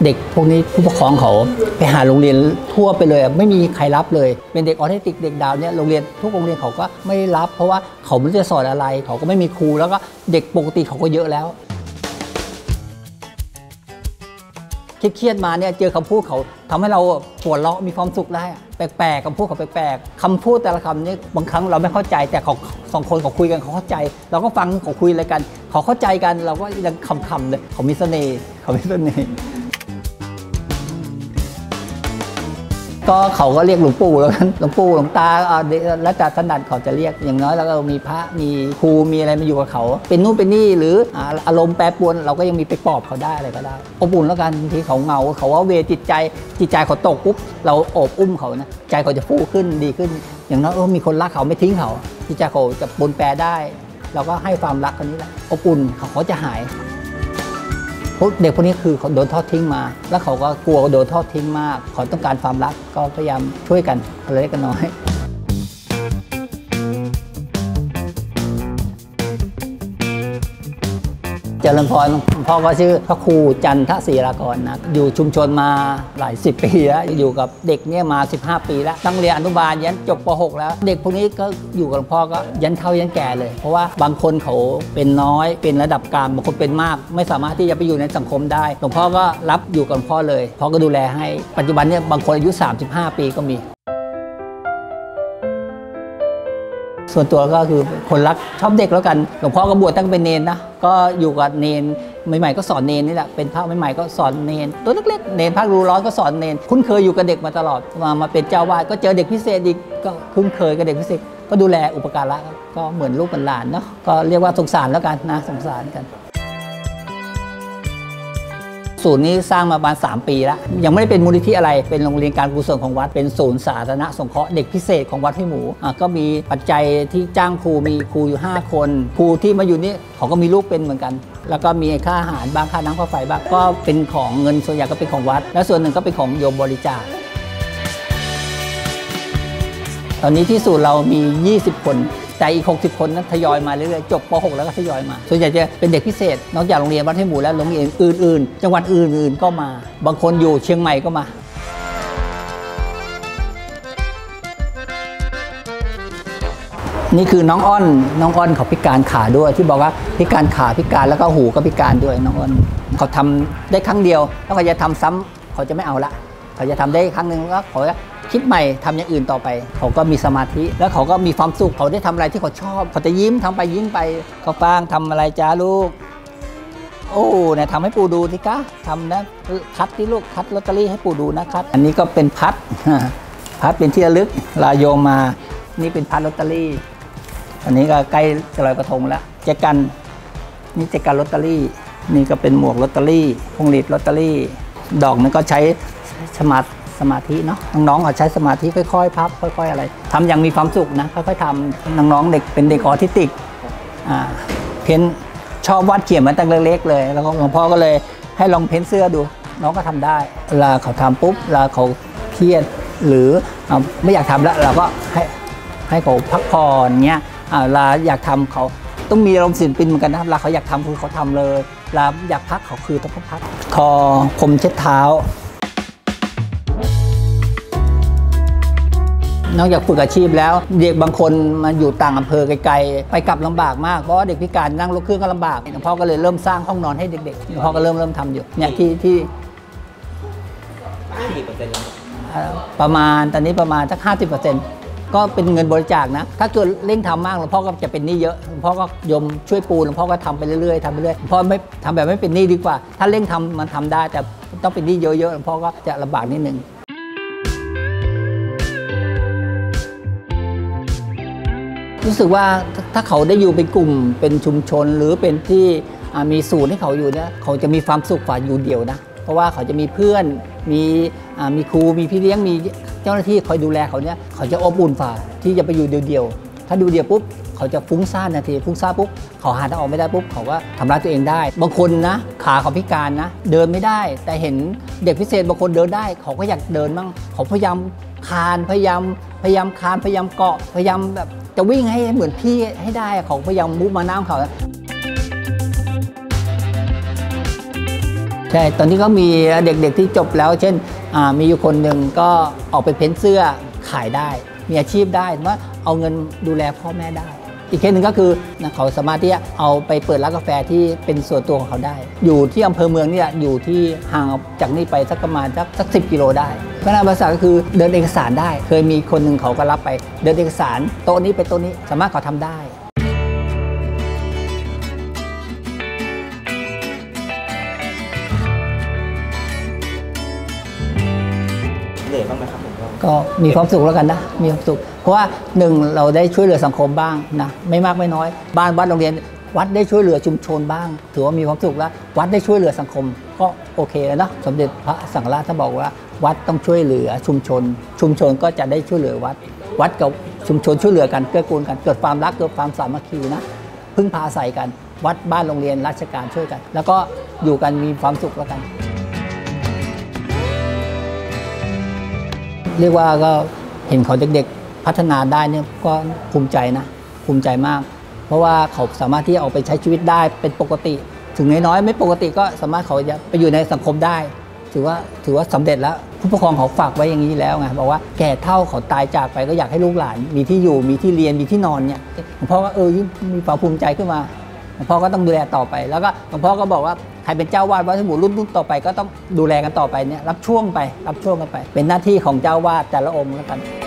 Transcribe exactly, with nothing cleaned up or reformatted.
เด็กพวกนี้ผู้ปกครองเขาไปหาโรงเรียนทั่วไปเลยไม่มีใครรับเลยเป็นเด็กออทิสติกเด็กดาวเนี่ยโรงเรียนทุกโรงเรียนเขาก็ไม่รับเพราะว่าเขาไม่รู้จะสอนอะไรเขาก็ไม่มีครูแล้วก็เด็กปกติเขาก็เยอะแล้วเครียดมาเนี่ยเจอคำพูดเขาทำให้เราปวดเราะมีความสุขได้แปลกๆคำพูดเขาแปลกๆคำพูดแต่ละคำนี่บางครั้งเราไม่เข้าใจแต่เขาสองคนเขาคุยกันเขาเข้าใจเราก็ฟังเขาคุยอะไรกันเขาเข้าใจกันเราก็ยังคำๆเลยเขามีเสน่ห์เขามีเสน่ห์ก็เขาก็เรียกหลวงปู่แล้วกันหลวงปู่หลวงตาแล้วแต่ถนัดเขาจะเรียกอย่างน้อยแล้วก็มีพระมีครูมีอะไรมาอยู่กับเขาเป็นนู่นเป็นนี่หรืออารมณ์แปรปรวนเราก็ยังมีไปปลอบเขาได้อะไรก็ได้อบอุ่นแล้วกันบางทีเขาเหงาเขาว่าเวจิตใจจิตใจเขาตกปุ๊บเราโอบอุ้มเขานะใจเขาจะฟูขึ้นดีขึ้นอย่างน้อยเออมีคนรักเขาไม่ทิ้งเขาจิตใจเขาจะปนแปรได้เราก็ให้ความรักคนนี้แหละอบอุ่นเขาเขาจะหายเด็กพวกนี้คือเขาโดนทอดทิ้งมาแล้วเขาก็กลัวโดนทอดทิ้งมากเขาต้องการความรักก็พยายามช่วยกันคนเล็กกันน้อยเจริญพรพ่อก็ชื่อพระครูจันทศิรากรนะอยู่ชุมชนมาหลายสิบปีแล้วอยู่กับเด็กเนี่ยมาสิบห้าปีแล้วตั้งเรียนอนุบาลยันจบป หกแล้วเด็กพวกนี้ก็อยู่กับหลวงพ่อก็ยันเฒ่ายันแก่เลยเพราะว่าบางคนเขาเป็นน้อยเป็นระดับกลางบางคนเป็นมากไม่สามารถที่จะไปอยู่ในสังคมได้หลวงพ่อก็รับอยู่กับหลวงพ่อเลยพ่อก็ดูแลให้ปัจจุบันเนี่ยบางคนอายุสามสิบห้าปีก็มีส่วนตัวก็คือคนรักชอบเด็กแล้วกันหลวงพ่อก็บวชตั้งเป็นเนนนะก็อยู่กับเนนใหม่ๆก็สอนเนนนี่แหละเป็นพระใหม่ๆก็สอนเนนตัวเล็กๆเนนภาครู้ร้อนก็สอนเนนคุ้นเคยอยู่กับเด็กมาตลอดมามาเป็นเจ้าวาดก็เจอเด็กพิเศษอีกก็คุ้นเคยกับเด็กพิเศษก็ดูแลอุปการะก็เหมือนลูกเหมือนหลานเนาะก็เรียกว่าสงสารแล้วกันนะสงสารกันศูนย์นี้สร้างมาประมาณสามปีแล้วยังไม่ได้เป็นมูลนิธิอะไรเป็นโรงเรียนการกุศลของวัดเป็นศูนย์สาธารณสงเคราะห์เด็กพิเศษของวัดห้วยหมูอ่ะก็มีปัจจัยที่จ้างครูมีครูอยู่ห้าคนครูที่มาอยู่นี่เขาก็มีลูกเป็นเหมือนกันแล้วก็มีค่าอาหารบ้างค่าน้ำค่าไฟบ้างก็เป็นของเงินส่วนใหญ่ก็เป็นของวัดและส่วนหนึ่งก็เป็นของโยมบริจาคตอนนี้ที่ศูนย์เรามียี่สิบคนแต่อีกหกสิบคนนั้นทยอยมาเรื่อยๆจบป หกแล้วก็ทยอยมาส่วนใหญ่จะเป็นเด็กพิเศษนอกจากโรงเรียนวัดห้วยหมูแล้วโรงเรียนอื่นๆจังหวัดอื่นๆก็มาบางคนอยู่เชียงใหม่ก็มานี่คือน้องอ้อนน้องอ้อนเขาพิการขาด้วยที่บอกว่าพิการขาพิการแล้วก็หูก็พิการด้วยน้องอ้อนเขาทำได้ครั้งเดียวแล้วเขาจะทำซ้ำเขาจะไม่เอาละเขาจะทำได้ครั้งหนึ่งแล้วเขาคิดใหม่ทำอย่างอื่นต่อไปเขาก็มีสมาธิแล้วเขาก็มีความสุขเขาได้ทำอะไรที่เขาชอบเขาจะยิ้มทำไปยิ้มไปเขาฟางทำอะไรจ้าลูกโอ้เนี่ยทำให้ปู่ดูสิคะทำนะคัดที่ลูกคัดลอตเตอรี่ให้ปู่ดูนะครับอันนี้ก็เป็นพัดพัดเป็นที่ระลึกลาโยมมานี่เป็นพัดลอตเตอรี่อันนี้ก็ใกล้จะลอยกระทงแล้วแจกันนี่แจกันลอตเตอรี่นี่ก็เป็นหมวกลอตเตอรี่พวงหลีดลอตเตอรี่ดอกนั้นก็ใช้สมาธิสมาธิเนาะน้องๆเขาใช้สมาธิค่อยๆพับค่อยๆอะไรทำอย่างมีความสุขนะค่อยๆทำน้องๆเด็กเป็นเด็กออทิสติกอ่าเพ้นชอบวาดเขียนมาตั้งเล็กๆเลยแล้วหลวงพ่อก็เลยให้ลองเพ้นเสื้อดูน้องก็ทำได้เวลาเขาทำปุ๊บเวลาเขาเครียดหรือไม่อยากทำแล้วเราก็ให้ให้เขาพักผ่อนเงี้ยเวลาอยากทำเขาต้องมีอารมณ์ศิลปินเหมือนกันนะเวลาเขาอยากทำคือเขาทำเลยเวลาอยากพักเขาคือต้องพักคอผมเช็ดเท้านอกจากฝึกอาชีพแล้วเด็กบางคนมาอยู่ต่างอำเภอไกลๆไปกลับลำบากมากเพราะว่าเด็กพิการนั่งรถเครื่องก็ลำบากหลวงพ่อก็เลยเริ่มสร้างห้องนอนให้เด็กๆหลวงพ่อก็เริ่มเริ่มทำอยู่เนี่ยที่ที่ประมาณตอนนี้ประมาณสักห้าสิบเปอร์เซ็นต์ก็เป็นเงินบริจาคนะถ้าเกิดเร่งทำมากหลวงพ่อก็จะเป็นหนี้เยอะหลวงพ่อก็ยมช่วยปูหลวงพ่อก็ทำไปเรื่อยๆทำไปเรื่อยหลวงพ่อไม่ทำแบบไม่เป็นหนี้ดีกว่าถ้าเร่งทำมันทำได้แต่ต้องเป็นหนี้เยอะๆหลวงพ่อก็จะลำบากนิดนึงรู้สึกว่าถ้าเขาได้อยู่เป็นกลุ่มเป็นชุมชนหรือเป็นที่มีศูนย์ให้เขาอยู่เนี่ยเขาจะมีความสุขกว่าอยู่เดี่ยวนะเพราะว่าเขาจะมีเพื่อนมีมีครูมีพี่เลี้ยงมีเจ้าหน้าที่คอยดูแลเขาเนี่ยเขาจะอบอุ่นกว่าที่จะไปอยู่เดี่ยวๆถ้าดูเดี่ยวปุ๊บเขาจะฟุ้งซ่านนาทีฟุ้งซ่านปุ๊บเขาหาทางออกไม่ได้ปุ๊บเขาก็ทำร้ายตัวเองได้บางคนนะขาเขาพิการนะเดินไม่ได้แต่เห็นเด็กพิเศษบางคนเดินได้เขาก็อยากเดินบ้างเขาพยายามคานพยายามพยายามคานพยายามเกาะพยายามแบบจะวิ่งให้เหมือนพี่ให้ได้เขาพยายามมุมาน้ำเขาใช่ตอนนี้ก็มีเด็กๆที่จบแล้วเช่นมีอยู่คนหนึ่งก็ออกไปเพ้นเสื้อขายได้มีอาชีพได้ว่าเอาเงินดูแลพ่อแม่ได้อีกเคสหนึ่งก็คือเขาสามารถที่จะเอาไปเปิดร้านกาแฟที่เป็นส่วนตัวของเขาได้อยู่ที่อำเภอเมืองนี่อยู่ที่ห่างจากนี่ไปสักประมาณสักสักสิบกิโลได้พนักงานบริษัทก็คือเดินเอกสารได้เคยมีคนหนึ่งเขาก็รับไปเดินเอกสารโต๊ะนี้ไปโต๊ะนี้สามารถเขาทำได้เหนื่อยบ้างไหมครับผมก็มีความสุขแล้วกันนะมีความสุขเพราะว่าหนึ่งเราได้ช่วยเหลือสังคมบ้างนะไม่มากไม่น้อยบ้านวัดโรงเรียนวัดได้ช่วยเหลือชุมชนบ้างถือว่ามีความสุขแล้ววัดได้ช่วยเหลือสังคมก็โอเคแล้วนะสมเด็จพระสังฆราชท่านบอกว่าวัดต้องช่วยเหลือชุมชนชุมชนก็จะได้ช่วยเหลือวัดวัดกับชุมชนช่วยเหลือกันเกื้อกูลกันเกิดความรักเกิดความสามัคคีนะพึ่งพาอาศัยกันวัดบ้านโรงเรียนราชการช่วยกันแล้วก็อยู่กันมีความสุขแล้วกันเรียกว่าก็เห็นเขาเด็กๆพัฒนาได้เนี่ยก็ภูมิใจนะภูมิใจมากเพราะว่าเขาสามารถที่จะออกไปใช้ชีวิตได้เป็นปกติถึงน้อยๆไม่ปกติก็สามารถเขาจะไปอยู่ในสังคมได้ถือว่าถือว่าสำเร็จแล้วผู้ปกครองเขาฝากไว้อย่างนี้แล้วไงบอกว่าแก่เท่าเขาตายจากไปก็อยากให้ลูกหลานมีที่อยู่มีที่เรียนมีที่นอนเนี่ยหลวงพ่อก็เออมีความภูมิใจขึ้นมาหลวงพ่อก็ต้องดูแลต่อไปแล้วก็หลวงพ่อก็บอกว่าใครเป็นเจ้าวาดวัดสมุทรรุ่นรุ่นต่อไปก็ต้องดูแลกันต่อไปเนี่ยรับช่วงไปรับช่วงกันไปเป็นหน้าที่ของเจ้าวาดแต่ละองค์แล้วกัน